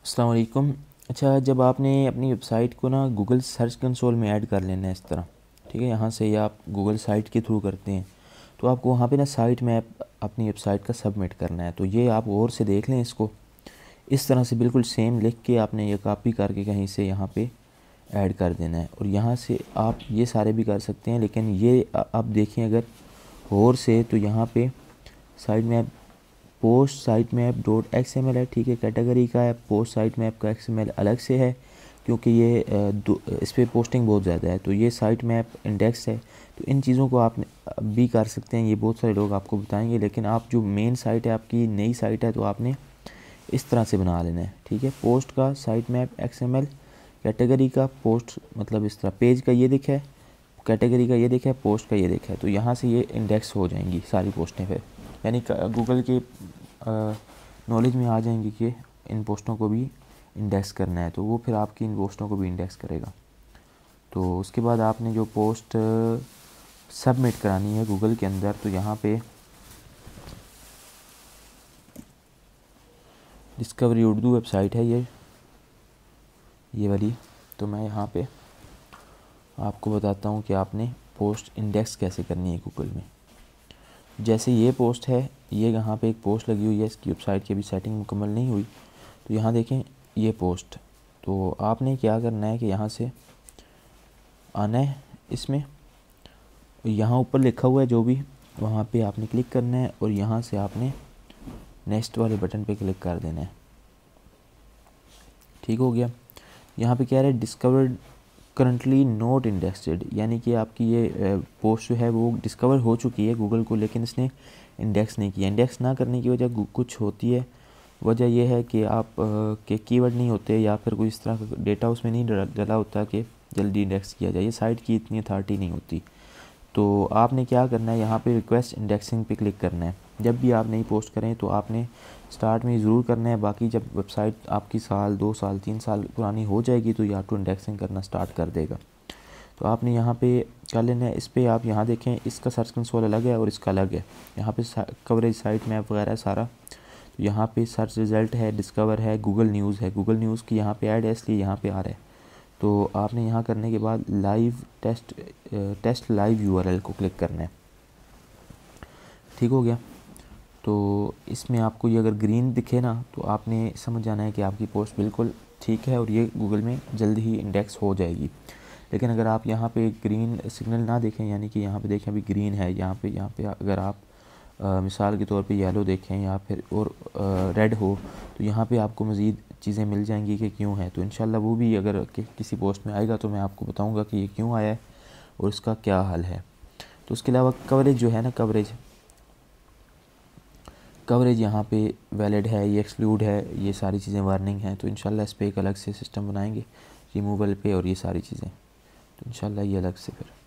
अस्सलाम वालेकुम। अच्छा, जब आपने अपनी वेबसाइट को ना गूगल सर्च कंसोल में ऐड कर लेना है इस तरह, ठीक है, यहाँ से या आप गूगल साइट के थ्रू करते हैं तो आपको वहाँ पे ना साइट मैप अपनी वेबसाइट का सबमिट करना है। तो ये आप गौर से देख लें इसको, इस तरह से बिल्कुल सेम लिख के आपने ये कॉपी करके कहीं से यहाँ पे ऐड कर देना है। और यहाँ से आप ये सारे भी कर सकते हैं, लेकिन ये आप देखें अगर गौर से तो यहाँ पे site map post site map dot XML है, ठीक है, कैटेगरी का है। पोस्ट साइट मैप का XML अलग से है क्योंकि ये इस पर पोस्टिंग बहुत ज़्यादा है। तो ये साइट मैप इंडेक्स है। तो इन चीज़ों को आप भी कर सकते हैं, ये बहुत सारे लोग आपको बताएंगे, लेकिन आप जो मेन साइट है आपकी नई साइट है तो आपने इस तरह से बना लेना है, ठीक है। पोस्ट का साइट मैप XML, कैटेगरी का पोस्ट मतलब इस तरह, पेज का ये दिखा है, कैटेगरी का ये दिखा है, पोस्ट का ये दिखा है। तो यहाँ से ये इंडेक्स हो जाएंगी सारी पोस्टें फिर, यानी गूगल के नॉलेज में आ जाएंगी कि इन पोस्टों को भी इंडेक्स करना है, तो वो फिर आपकी इन पोस्टों को भी इंडेक्स करेगा। तो उसके बाद आपने जो पोस्ट सबमिट करानी है गूगल के अंदर, तो यहाँ पे डिस्कवरी उर्दू वेबसाइट है ये वाली। तो मैं यहाँ पे आपको बताता हूँ कि आपने पोस्ट इंडेक्स कैसे करनी है गूगल में। जैसे ये पोस्ट है, ये यहाँ पे एक पोस्ट लगी हुई है, इसकी वेबसाइट की अभी सेटिंग मुकम्मल नहीं हुई। तो यहाँ देखें ये पोस्ट, तो आपने क्या करना है कि यहाँ से आना है इसमें, यहाँ ऊपर लिखा हुआ है जो भी, वहाँ पे आपने क्लिक करना है और यहाँ से आपने नेक्स्ट वाले बटन पे क्लिक कर देना है। ठीक हो गया। यहाँ पे कह रहा है डिस्कवर्ड करंटली नॉट इंडेक्सड, यानी कि आपकी ये पोस्ट जो है वो डिस्कवर हो चुकी है गूगल को, लेकिन इसने इंडेक्स नहीं किया। इंडेक्स ना करने की वजह कुछ होती है, वजह यह है कि आप के कीवर्ड नहीं होते या फिर कोई इस तरह का डेटा उसमें नहीं डला होता कि जल्दी इंडेक्स किया जाए। ये साइट की इतनी अथॉरिटी नहीं होती। तो आपने क्या करना है, यहाँ पे रिक्वेस्ट इंडेक्सिंग पे क्लिक करना है। जब भी आप नई पोस्ट करें तो आपने स्टार्ट में ज़रूर करना है, बाकी जब वेबसाइट आपकी साल 2 साल 3 साल पुरानी हो जाएगी तो ये ऑटो इंडेक्सिंग करना स्टार्ट कर देगा। तो आपने यहाँ पे कर लेना है। इस पर आप यहाँ देखें, इसका सर्च कंसोल अलग है और इसका अलग है। यहाँ पे कवरेज साइट मैप वगैरह सारा। तो यहाँ पे सर्च रिज़ल्ट है, डिस्कवर है, गूगल न्यूज़ है। गूगल न्यूज़ की यहाँ पे ऐड है इसलिए यहाँ पे आ रहा है। तो आपने यहाँ करने के बाद लाइव टेस्ट लाइव URL को क्लिक करना है। ठीक हो गया। तो इसमें आपको ये अगर ग्रीन दिखे ना तो आपने समझ जाना है कि आपकी पोस्ट बिल्कुल ठीक है और ये गूगल में जल्द ही इंडेक्स हो जाएगी। लेकिन अगर आप यहाँ पे ग्रीन सिग्नल ना देखें, यानी कि यहाँ पे देखें अभी ग्रीन है, यहाँ पे अगर आप मिसाल के तौर पे येलो देखें या फिर और रेड हो, तो यहाँ पे आपको मज़ीद चीज़ें मिल जाएंगी कि क्यों है। तो इंशाल्लाह वो भी अगर किसी पोस्ट में आएगा तो मैं आपको बताऊँगा कि ये क्यों आया है और इसका क्या हल है। तो उसके अलावा कवरेज जो है ना, कवरेज यहाँ पे वैलिड है, ये एक्सक्लूड है, ये सारी चीज़ें वार्निंग हैं। तो इंशाल्लाह इस पर एक अलग से सिस्टम बनाएंगे रिमूवल पे और ये सारी चीज़ें, तो इंशाल्लाह ये अलग से फिर